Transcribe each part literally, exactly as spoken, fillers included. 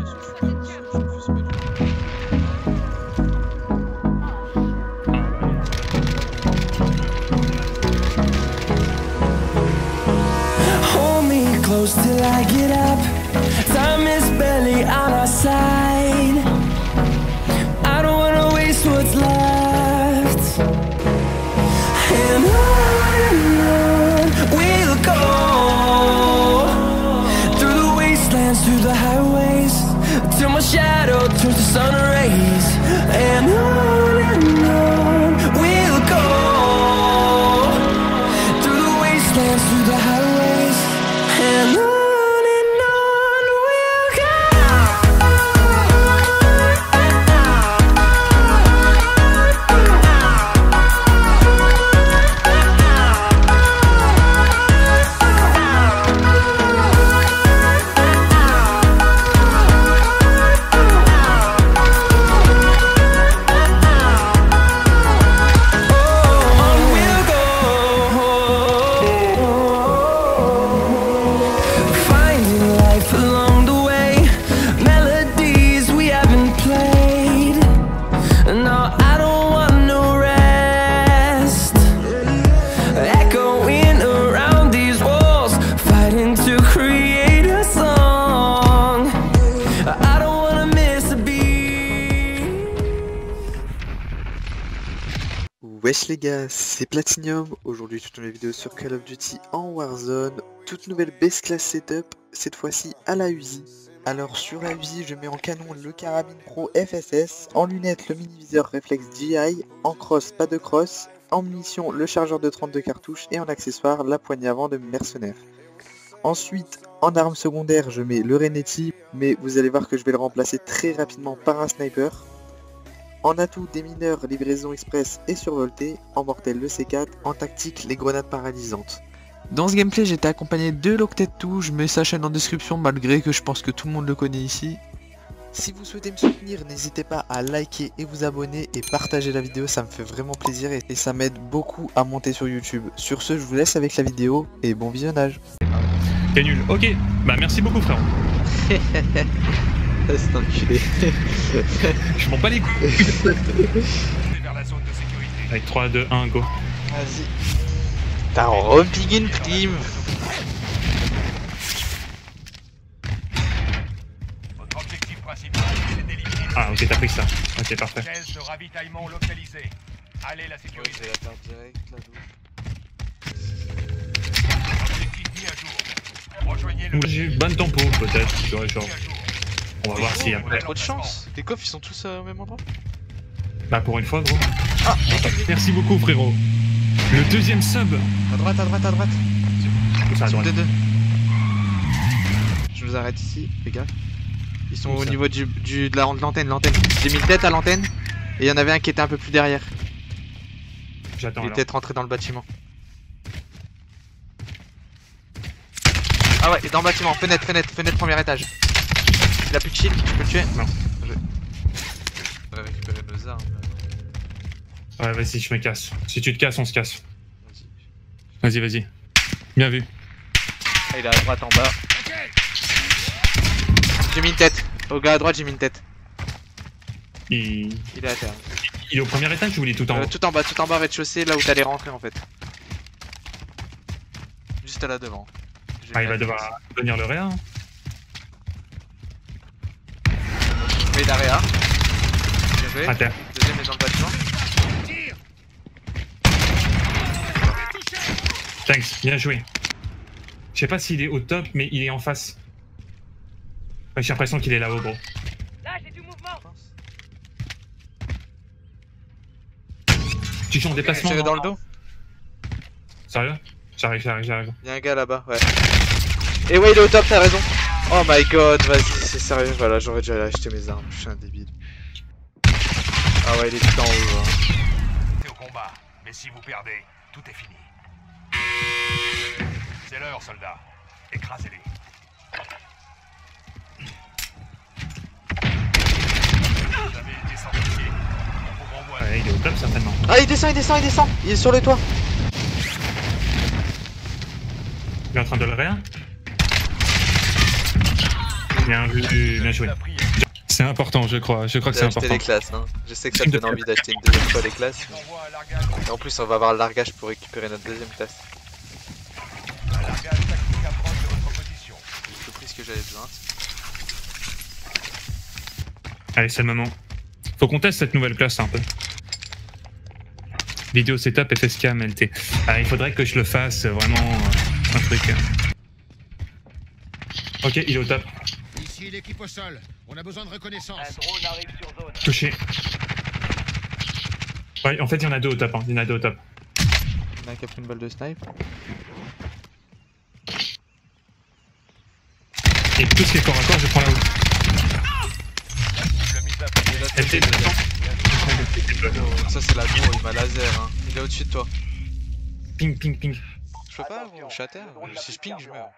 Till I get up, time is barely on our side. I don't wanna waste what's left, and on and on we'll go, through the wastelands, through the highways, till my shadow turns to sun rays. And on and on we'll go, through the wastelands, through the highways, and on. Wesh les gars, c'est Platinum. Aujourd'hui toute une nouvelle vidéo sur Call of Duty en Warzone. Toute nouvelle base class setup, cette fois-ci à la Uzi. Alors sur la Uzi, je mets en canon le carabine pro F S S, en lunettes le mini-viseur réflexe G I, en cross pas de cross, en munitions le chargeur de trente-deux cartouches et en accessoire la poignée avant de mercenaire. Ensuite, en arme secondaire, je mets le Renetti, mais vous allez voir que je vais le remplacer très rapidement par un sniper. En atout, des mineurs, livraison express et survolté. En mortel, le C quatre. En tactique, les grenades paralysantes. Dans ce gameplay, j'étais accompagné de Loctet deux. Je mets sa chaîne en description malgré que je pense que tout le monde le connaît ici. Si vous souhaitez me soutenir, n'hésitez pas à liker et vous abonner et partager la vidéo, ça me fait vraiment plaisir et ça m'aide beaucoup à monter sur YouTube. Sur ce, je vous laisse avec la vidéo et bon visionnage. T'es nul, ok. Bah merci beaucoup frérot. C'est enculé. Je m'en bats les couilles. Avec trois, deux, un, go. Vas-y. T'as repigé une prime. Ah ok, t'as pris ça. Ok, parfait. De ravitaillement localisé. Allez la sécurité. Je vais la faire direct là. Objectif mis à jour. Rejoignez le. J'ai eu bonne tempo peut-être, j'aurais genre. On va voir si On après. a trop de chance. Les coffres ils sont tous au même endroit. Bah pour une fois gros. Ah, merci beaucoup frérot. Le deuxième sub. À droite, à droite, à droite. C'est à droite. deux deux. Je vous arrête ici, les gars. Ils sont Où au ça niveau du, du, de la- de l'antenne, l'antenne. J'ai mis une tête à l'antenne. Et il y en avait un qui était un peu plus derrière. J'attends Il est alors. peut-être rentré dans le bâtiment. Ah ouais, dans le bâtiment, fenêtre, fenêtre, fenêtre, premier étage. Il a plus de shield, tu peux le tuer? Non. Je vais récupérer nos armes. Ouais vas-y, je me casse. Si tu te casses, on se casse. Vas-y. Vas-y, vas-y. Bien vu. Ah, il est à droite en bas. J'ai mis une tête. Au gars à droite, j'ai mis une tête. Il... Il est à terre. il est au premier étage ou il est tout en Euh, haut? tout en bas, tout en bas, rez-de-chaussée, là où t'allais rentrer en fait. Juste là devant. Je vais Ah il va mettre- devoir venir le réa. Hein. Oui, d'Area. Bien joué. À terre. Deuxième est dans le bâtiment. Thanks, bien joué. Je sais pas s'il est au top, mais il est en face. Ouais, j'ai l'impression qu'il est là-haut, gros. Là j'ai du mouvement. Tu joues en déplacement? Tiré non dans le dos. Sérieux? J'arrive, j'arrive, j'arrive. Y'a un gars là-bas, ouais. Et ouais, il est au top, t'as raison. Oh my god, vas-y, c'est sérieux. Voilà, j'aurais dû aller acheter mes armes. Je suis un débile. Ah ouais, il est tout en haut. Hein. T'es au combat, mais si vous perdez, tout est fini. C'est l'heure, soldats. Écrasez-les. Vous avez été sanctifiés. On vous renvoie. Ouais, il est au top certainement. Ah, il descend, il descend, il descend. Il est sur le toit. Il est en train de le réa? Bien vu, bien joué. C'est important, je crois. Je crois que c'est J'ai acheté important. les classes, hein. Je sais que ça te donne envie d'acheter une deuxième fois les classes. Et en plus, on va avoir le largage pour récupérer notre deuxième classe. Un largage tactique approche de votre position. J'ai tout pris ce que j'avais besoin. Allez, c'est le moment. Faut qu'on teste cette nouvelle classe un peu. Vidéo setup F S K M L T. Ah, il faudrait que je le fasse vraiment euh, un truc. Ok, il est au top. Ici l'équipe au sol, on a besoin de reconnaissance. Un drone arrive sur zone. Touché. Ouais, en fait, il y en a deux au top. Hein. Il y en a deux au top. Il y en a un qui a pris une balle de snipe. Et tout ce qui est corps à corps, je prends la haute. Le mise à prix. Et l'autre Elle côté, était il dedans. a- Ça c'est la gros, il m'a laser. Hein. Il est au-dessus de toi. Ping, ping, ping. Je peux pas, gros, je suis à terre. Si je ping, je meurs.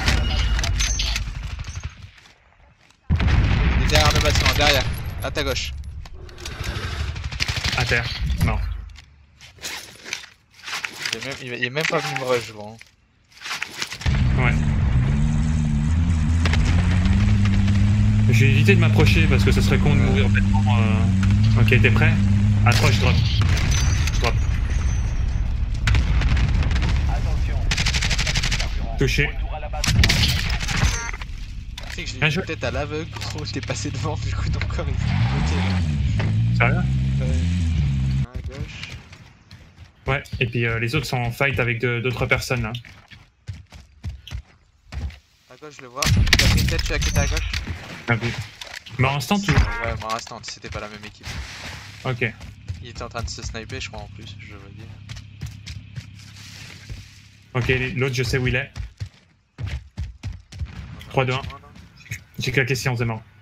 Il est derrière le bâtiment, derrière. À ta gauche. À terre. Non. Il est même, il est- il est même pas venu me rush, gros. Ouais. J'ai évité de m'approcher parce que ce serait con de mourir bêtement. Euh... Ok, t'es prêt? À trois, je drop. Je drop. Attention. Touché. Retour à la base. Tu sais que j'ai Bien eu joué. peut-être à l'aveugle, gros, j'étais passé devant, du coup, ton corps il s'est bloqué. Sérieux? Ouais. À gauche. Ouais, et puis euh, les autres sont en fight avec de- d'autres personnes là. À gauche, je le vois. Il a pris une tête, tu as quitté à gauche. Ah oui. Mort instant ou? Ouais, moi, instant, c'était pas la même équipe. Ok. Il était en train de se sniper, je crois, en plus, je veux dire. Ok, l'autre je sais où il est. trois, deux, un. J'ai claqué science de mort.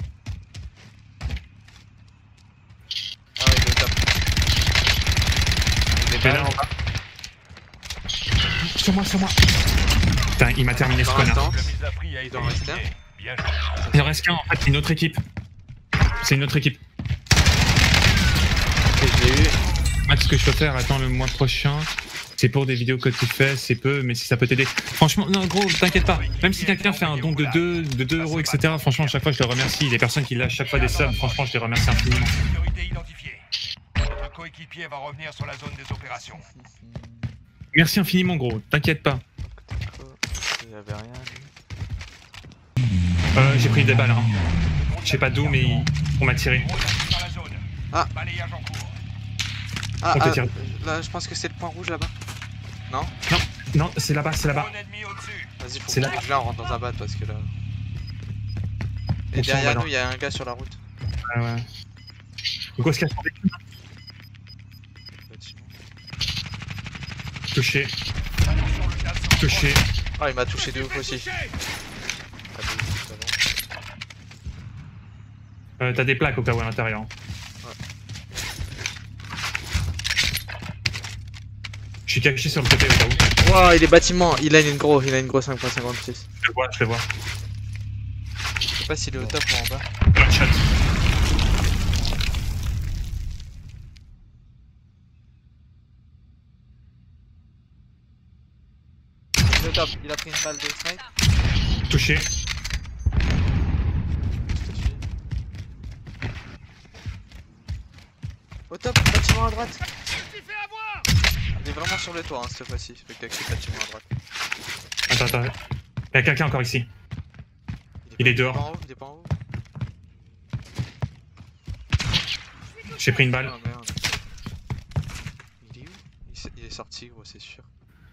Ah ouais, il est au top. Il est Mais là pas en bas. Sur moi, sur moi. Putain, il m'a terminé ce Dans connard. l'instant. Le mise à prix a été Il en reste un. éliminé. Bien joué. Il en reste qu'un en fait, c'est une autre équipe. C'est une autre équipe. Et je l'ai eu. Max, ce que je peux faire, attends le mois prochain. C'est pour des vidéos que tu fais, c'est peu, mais si ça peut t'aider. Franchement, non, gros, t'inquiète pas. Même si quelqu'un fait un don de deux, de deux euros, et cetera. Franchement, à chaque fois, je les remercie. Les personnes qui lâchent chaque fois des subs, franchement, je les remercie infiniment. Sécurité identifiée. Votre coéquipier va revenir sur la zone des opérations. Merci infiniment, gros. T'inquiète pas. Il y avait rien. lui. Euh, j'ai pris des balles, hein. Je sais pas d'où, mais on m'a tiré. Drone arrive dans la zone. Ah. Balayage en cours. Ah, On te ah, tire. là, je pense que c'est le point rouge là-bas. Non? Non, c'est là-bas, c'est là-bas. Drone ennemi au-dessus. Vas-y, faut C'est qu'on là. bouge là, on rentre dans un bat parce que là. On Et s'en va derrière là. nous, il y a un gars sur la route. Ouais, ouais. Donc, où est-ce qu'il y a Bâtiment. touché, Attention, le gaz se touché. Oh, il m'a touché de ouf aussi. Ah, de ouf, ça va. Euh, T'as des plaques au cas où à l'intérieur. Je suis caché sur le côté au cas où. Wow, il est bâtiment, il a une gros, il a une grosse cinq point cinquante-six. Je le vois, je le vois. Je sais pas s'il est au top ou en bas. One shot. Il est au top, il a pris une balle de snipe. Touché. Je te suis. Au top, bâtiment à droite. Il est vraiment sur le toit hein, cette fois-ci, avec le bâtiment à droite. Attends, attends. Il y a quelqu'un encore ici. Il est pas- dehors. pas en haut, il est pas en haut. J'ai pris une balle. Ah merde. Il est où il, s- il est sorti gros, c'est sûr.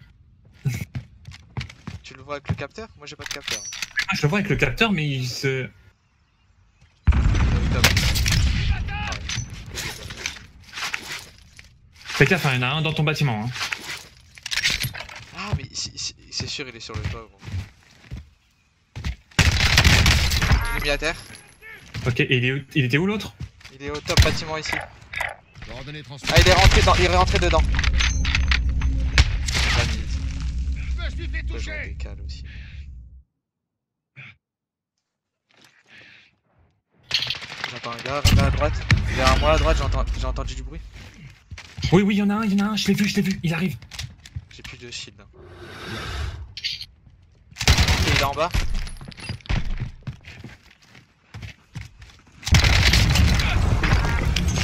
Tu le vois avec le capteur? Moi j'ai pas de capteur. Ah, je le vois avec le capteur, mais il se. Il est au top. Ah ouais. Fais gaffe, hein, il y en a un dans ton bâtiment. Hein. Ah mais c'est- c'est c'est sûr il est sur le toit gros. Il est mis à terre. Ok, et il, est où- il était où l'autre? Il est au top bâtiment ici. Coordonnées transmises. Ah il est rentré dans, il est rentré dedans. Vanille. Je me suis fait Ouais, j'aurais toucher. des cales aussi. J'entends un gars, un gars à droite. Derrière moi à droite, j'ai entendu, j'ai entendu du bruit. Oui, oui, il y en a un, il y en a un, je l'ai vu, je l'ai vu, il arrive. J'ai plus de shield. hein. Ok, il est en bas.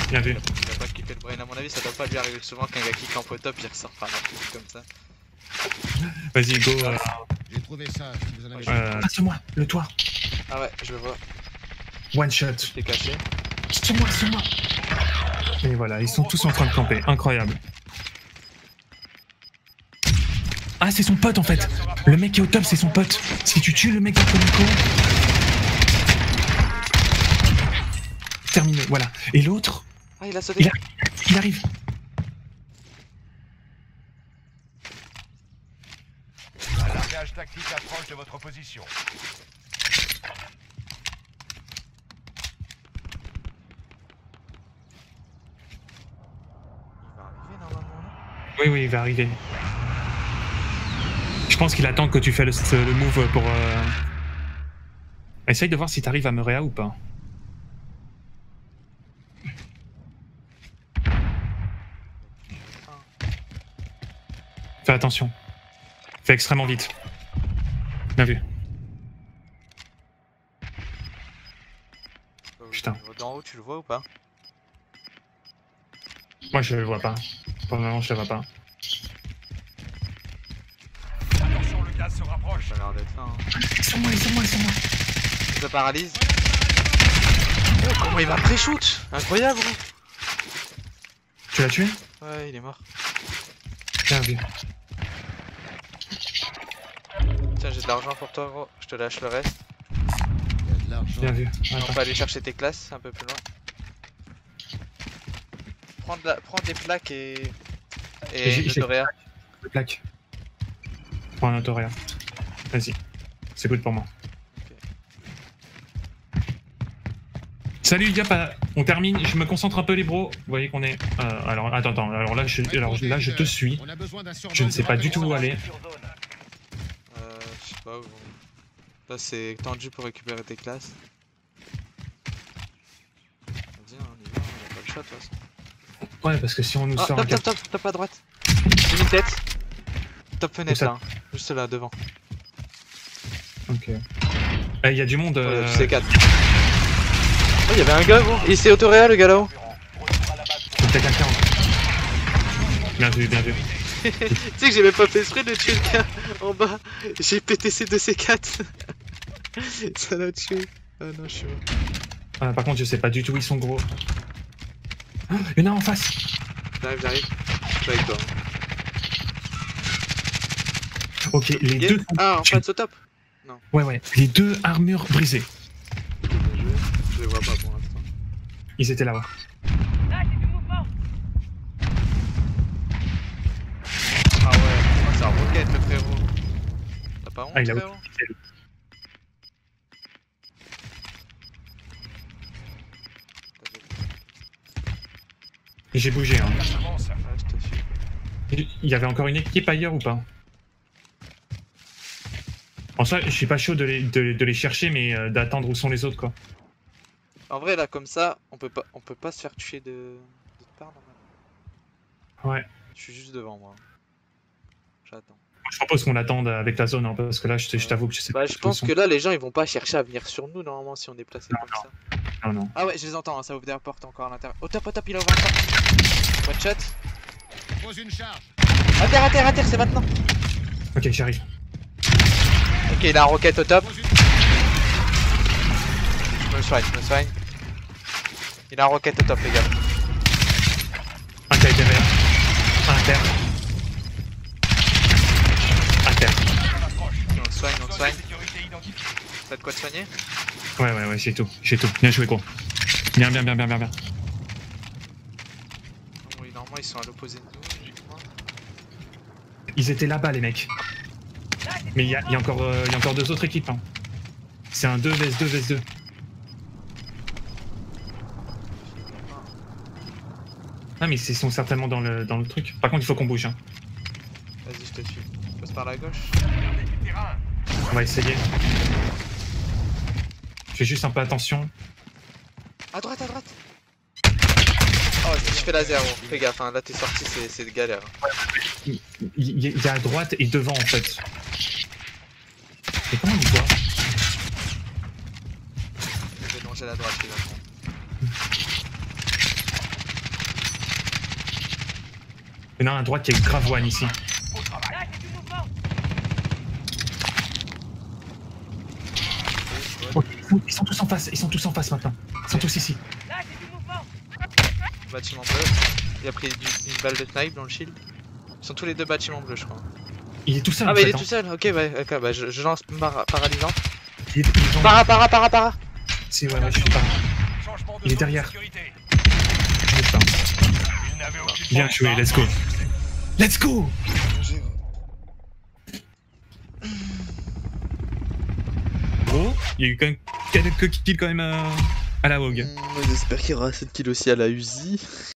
Bien vu. Il a pas kiffé le brain, à mon avis, ça doit pas lui arriver souvent qu'un gars qui campe au top, il ressort par la tête comme ça. Vas-y, go. Euh, J'ai trouvé ça, si vous en avez euh, ah, sur moi, le toit. Ah ouais, je le vois, One shot. je t'ai caché. Sur moi, sur moi. Et voilà, ils sont tous en train de camper. Incroyable. Ah, c'est son pote en fait. Le mec qui est au top, c'est son pote. Si tu tues le mec de Comico. Terminé, voilà. Et l'autre, Ah, il a sauté. il, arri- il arrive. Un largage tactique approche de votre position. Il va arriver normalement là. Oui, oui, il va arriver. Je pense qu'il attend que tu fais le, le move pour... Euh... Essaye de voir si t'arrives à me réa ou pas. Fais attention. Fais extrêmement vite. Bien vu. Putain. D'en haut, tu le vois ou pas? Moi je le vois pas. Pour le moment je le vois pas. Attention, le gaz se rapproche. Ça a l'air d'être là. Hein. Sur moi, sur moi, sur moi. Je te paralyse. Oh, comment il m'a pré-shoot! Incroyable, gros! Tu l'as tué? Ouais, il est mort. Bien vu. Tiens, j'ai de l'argent pour toi, gros. Je te lâche le reste. Il y a de l'argent. Bien vu. On Attends. peut aller chercher tes classes un peu plus loin. Prends, de la... Prends des plaques et. J'ai- Et j'ai- le Toréa. Le plaque. Prends un autoréa. Vas-y. C'est good pour moi. Salut, y'a pas. On termine. Je me concentre un peu les bros. Vous voyez qu'on est. Euh, alors attends, attends. Alors là, je, alors là, je te suis. On a besoin d'un Je ne sais pas du tout où aller. Euh, je sais pas, gros. Là, c'est tendu pour récupérer tes classes. Vas-y, hein, on y va, on a pas le choix de toute façon. Ouais, parce que si on nous Ah, sort top, un top, cap... top, top à droite. J'ai une tête. Top fenêtre ça là, hein. Juste là devant. Ok. Eh, y a du monde. Euh... Euh... C quatre. Oh, il y avait un gars, gros. Il s'est autoréa, le gars là-haut. C'est peut-être quelqu'un. Bien vu, bien vu. Tu sais que j'ai même pas fait exprès de tuer le gars en bas. J'ai pété ses deux C quatre. Ça l'a tué. Ah non, je suis mort. Ah, par contre, je sais pas du tout où ils sont gros. Oh, il y en a en face. J'arrive, j'arrive. Je suis avec toi. Ok, les Yeah. deux. Ah, en face au top. Ouais, ouais. Les deux armures brisées. Je les vois pas pour l'instant. Ils étaient là-bas. Ah ouais, oh, c'est un roquette le frérot. T'as pas honte, Ah, il a frérot? Et j'ai bougé. Hein. Avance. Ouais, je te suis. Il y avait encore une équipe ailleurs ou pas? En soi, je suis pas chaud de les, de, de les chercher, mais euh, d'attendre où sont les autres, quoi. En vrai, là, comme ça, on peut pas, on peut pas se faire tuer de, de part, normalement. Ouais. Je suis juste devant, moi. J'attends. Je propose qu'on attende avec la zone, hein, parce que là, je te- je t'avoue que je sais Bah, pas. je où pense ils sont. que là, les gens, ils vont pas chercher à venir sur nous, normalement, si on est placé Non, comme non. ça. Non, non. Ah ouais, je les entends, hein, ça ouvre des portes encore à l'intérieur. Au top, au top, il a ouvert une porte. One shot. Pose une charge. À terre, à terre, à terre, c'est maintenant. Ok, j'arrive. Ok, il a un roquette au top. Pose une... Je me soigne, je me soigne. Il a un roquette au top, les gars. Un qui a été vert. Un à terre. À terre. On le soigne, on le Zone soigne. de sécurité identifiée. T'as de quoi te soigner? Ouais, ouais, ouais, j'ai tout. J'ai tout. Bien joué, gros. Bien, bien, bien, bien, bien, bien. Oui, normalement, ils sont à l'opposé de nous. logiquement. Ils étaient là-bas, les mecs. Mais il y a, il y a encore, euh, il y a encore deux autres équipes. Hein. C'est un deux vs deux vs deux. Ah, mais ils sont certainement dans le, dans le truc. Par contre, il faut qu'on bouge. Hein. Vas-y, je te suis. Je passe par la gauche. L'équipe terrain. On va essayer. Fais juste un peu attention. À droite, à droite. Oh, je me suis fait laser, gros. Fais gaffe, hein. Là, t'es sorti, c'est c'est galère. Il, il- il y a à droite et devant, en fait. Et comment il voit? Je vais longer à la droite, finalement. Il y en a un à droite qui est grave one ici. Au travail. Oh, ils sont tous en face, ils sont tous en face maintenant. Ils sont tous ici. Bâtiment bleu. Il a pris du- une balle de snipe dans le shield. Ils sont tous les deux bâtiments bleus, je crois. Il est tout seul Ah en bah il fait. est tout seul, ok, ouais, ok, bah je, je lance par paralysant. Il est, il est dans- Para, para, para, para. C'est ouais, ouais, je suis pas. Changement de Il est zone de derrière. sécurité. Je bouge pas. Il n'avait aucune Bien chance. joué, let's go. Let's go. Oh, il y a eu quand même quelques kills quand même à, à la Hog. J'espère qu'il y aura sept kills aussi à la Uzi.